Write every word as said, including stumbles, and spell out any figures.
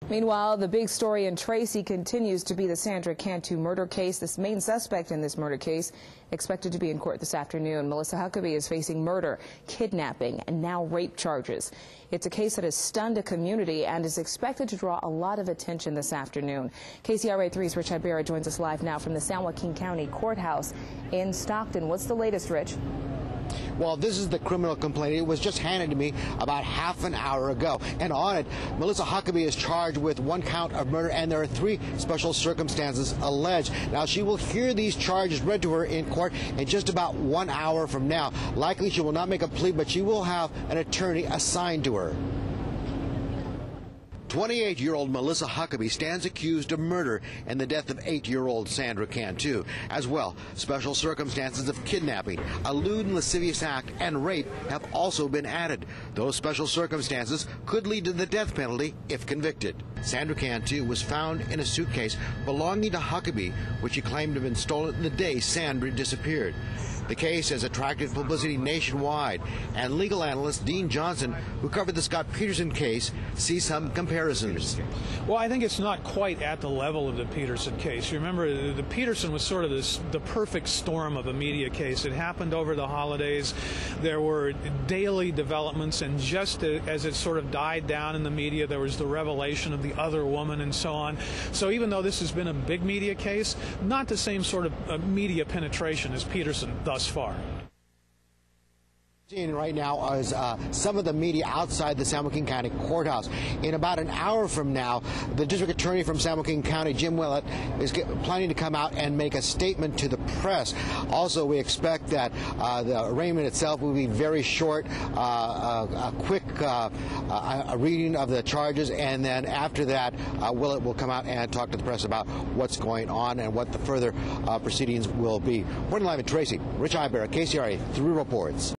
Meanwhile, the big story in Tracy continues to be the Sandra Cantu murder case. This main suspect in this murder case expected to be in court this afternoon. Melissa Huckabee is facing murder, kidnapping, and now rape charges. It's a case that has stunned a community and is expected to draw a lot of attention this afternoon. K C R A three's Rich Ibarra joins us live now from the San Joaquin County Courthouse in Stockton. What's the latest, Rich? Well, this is the criminal complaint. It was just handed to me about half an hour ago. And on it, Melissa Huckabee is charged with one count of murder, and there are three special circumstances alleged. Now, she will hear these charges read to her in court in just about one hour from now. Likely she will not make a plea, but she will have an attorney assigned to her. twenty-eight-year-old Melissa Huckabee stands accused of murder and the death of eight-year-old Sandra Cantu. As well, special circumstances of kidnapping, a lewd and lascivious act, and rape have also been added. Those special circumstances could lead to the death penalty if convicted. Sandra Cantu was found in a suitcase belonging to Huckabee, which he claimed to have been stolen the day Sandra disappeared. The case has attracted publicity nationwide, and legal analyst Dean Johnson, who covered the Scott Peterson case, sees some comparisons. Well, I think it's not quite at the level of the Peterson case. You remember, the Peterson was sort of this, the perfect storm of a media case. It happened over the holidays. There were daily developments, and just as it sort of died down in the media, there was the revelation of the other woman and so on. So even though this has been a big media case, not the same sort of uh, media penetration as Peterson thus far. Seeing right now is uh, some of the media outside the San Joaquin County Courthouse. In about an hour from now, the district attorney from San Joaquin County, Jim Willett, is get, planning to come out and make a statement to the press. Also, we expect that uh, the arraignment itself will be very short, uh, a, a quick uh, a, a reading of the charges, and then after that, uh, Willett will come out and talk to the press about what's going on and what the further uh, proceedings will be. Reporting live in Tracy, Rich Ibarra, K C R A, three reports.